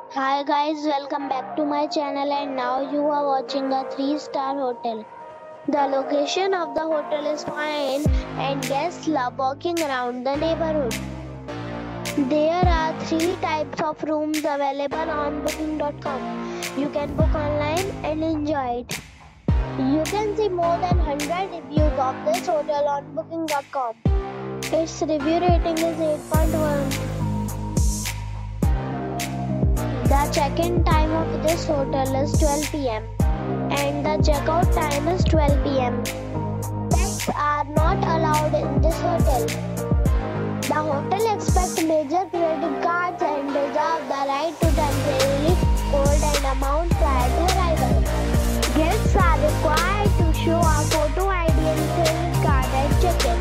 Hi guys, welcome back to my channel and now you are watching a 3-star hotel. The location of the hotel is fine and guests love walking around the neighborhood. There are 3 types of rooms available on booking.com. You can book online and enjoy it. You can see more than 100 reviews of this hotel on booking.com. Its review rating is 8.1. The check-in time of this hotel is 12 p.m. and the checkout time is 12 p.m. Pets are not allowed in this hotel. The hotel accepts major credit cards and reserves the right to temporarily hold an amount prior to arrival. Guests are required to show a photo ID and credit card at check-in.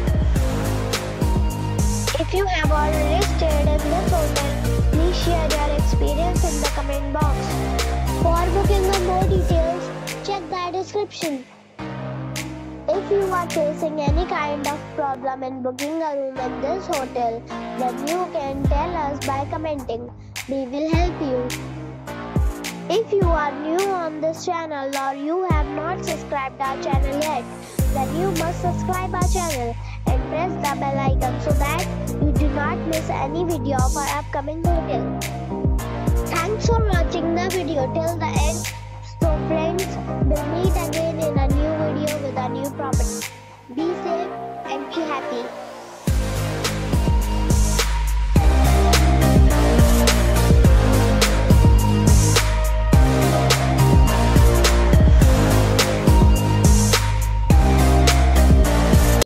If you have already stayed in this hotel, please share your experience in the comment box. For booking or more details, check the description. If you are facing any kind of problem in booking a room in this hotel, then you can tell us by commenting. We will help you. If you are new on this channel or you have not subscribed our channel yet, then you must subscribe our channel and press the bell icon so that you do not miss any video of our upcoming hotel. Thanks for watching the video till the end. So friends, we'll meet again in a new video with a new property. Be safe and be happy.